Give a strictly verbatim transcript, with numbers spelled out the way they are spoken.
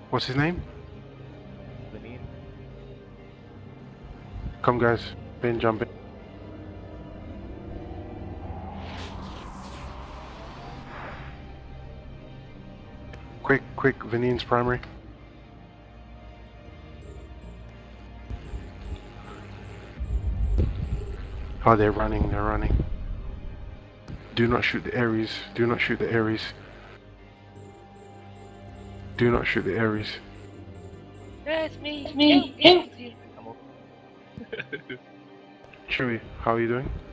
What's his name? Lenin. Come guys, Ben, jump in. Quick, quick, Vanin's primary. Oh, they're running, they're running. Do not shoot the Ares, do not shoot the Ares. Do not shoot the Ares. That's me. It's me. Chewie, how are you doing?